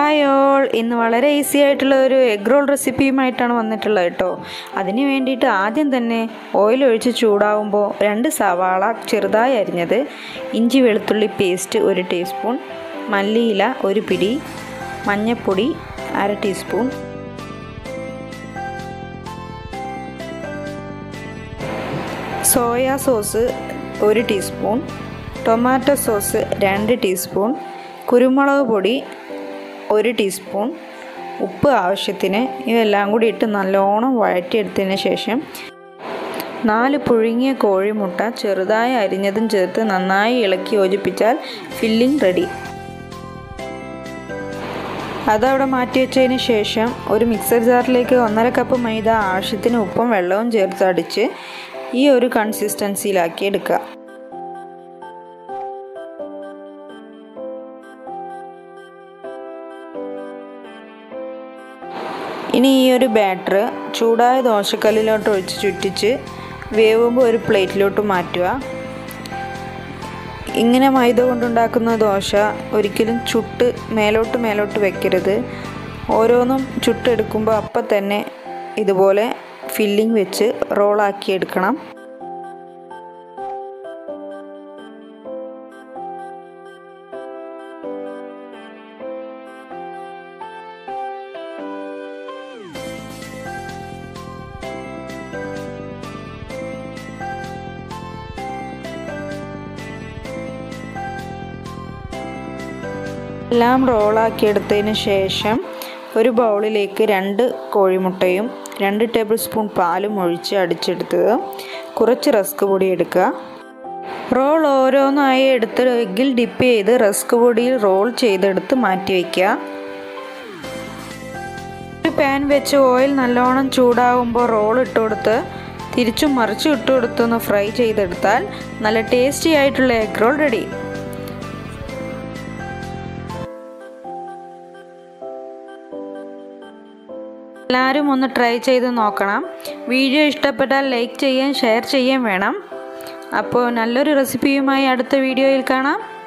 Hi all, ഇന്ന് വളരെ easy ആയിട്ടുള്ള ഒരു എഗ് റോൾ റെസിപ്പിയുമായിട്ടാണ് വന്നിട്ടുള്ളത് കേട്ടോ. അതിന് വേണ്ടിയിട്ട് ആദ്യം തന്നെ ഓയിൽ ഒഴിച്ച് ചൂടാവുമ്പോൾ 2 സവാള ചെറുതായി അരിഞ്ഞത്, ഇഞ്ചി വെളുത്തുള്ളി പേസ്റ്റ് 1 ടീസ്പൂൺ, മല്ലിയില 1 പിടി, മഞ്ഞൾപ്പൊടി 1/2 teaspoon, soya sauce 1 teaspoon, tomato sauce 2 teaspoon, കുരുമുളക് പൊടി 1 ടീസ്പൂൺ, ഉപ്പ് ആവശ്യത്തിന്. ഇതെല്ലാം കൂടി ഇട്ട് നല്ലോണം വഴറ്റിയെടുത്തതിന് ശേഷം 4 പുഴുങ്ങിയ കോഴിമുട്ട ചെറുതായി അരിഞ്ഞതും ചേർത്ത് നന്നായി ഇളക്കി യോജിപ്പിച്ചാൽ ഫില്ലിംഗ് റെഡി. അതവിടെ മാറ്റി വെച്ചതിന് ശേഷം ഒരു മിക്സർ ജാറിലേക്ക് 1/2 കപ്പ് മൈദ ആവശ്യത്തിന് ഉപ്പും വെള്ളവും ചേർത്ത് അടിച്ച് ഈ ഒരു കൺസിസ്റ്റൻസിയിലാക്കി എടുക്കുക. ഇനി ഈ ഒരു ബാറ്റർ ചൂടായ ദോശക്കല്ലിലോട്ട് ഒഴിച്ച് ചുറ്റിച്ച് വേവുമ്പോൾ ഒരു പ്ലേറ്റിലോട്ട് മാറ്റുക. ഇങ്ങനെ മൈദ കൊണ്ടുണ്ടാക്കുന്ന ദോശ ഒരിക്കലും ചുട്ട് മേലോട്ട് വെക്കരുത്. ഓരോന്നും ചുട്ടെടുക്കുമ്പോൾ അപ്പം തന്നെ ഇതുപോലെ ഫില്ലിംഗ് വെച്ച് റോളാക്കി എടുക്കണം. എല്ലാം റോളാക്കി എടുത്തതിന് ശേഷം ഒരു ബൗളിലേക്ക് 2 കോഴിമുട്ടയും 2 ടേബിൾ സ്പൂൺ പാലും ഒഴിച്ച് അടിച്ചെടുത്തത്, കുറച്ച് റസ്ക് പൊടി എടുക്കുക. റോൾ ഓരോന്നായി എടുത്ത് എഗ്ഗിൽ ഡിപ്പ് ചെയ്ത് റസ്ക് പൊടിയിൽ റോൾ ചെയ്തെടുത്ത് മാറ്റി വയ്ക്കുക. ഒരു പാൻ വെച്ച് ഓയിൽ നല്ലോണം ചൂടാകുമ്പോൾ റോൾ ഇട്ടുകൊടുത്ത് തിരിച്ചും മറിച്ചും ഇട്ടുകൊടുത്തൊന്ന് ഫ്രൈ ചെയ്തെടുത്താൽ നല്ല ടേസ്റ്റി ആയിട്ടുള്ള എഗ് റോൾ റെഡി. എല്ലാവരും ഒന്ന് ട്രൈ ചെയ്ത് നോക്കണം. വീഡിയോ ഇഷ്ടപ്പെട്ടാൽ ലൈക്ക് ചെയ്യാൻ, ഷെയർ ചെയ്യാൻ വേണം. അപ്പോൾ നല്ലൊരു റെസിപ്പിയുമായി അടുത്ത വീഡിയോയിൽ കാണാം.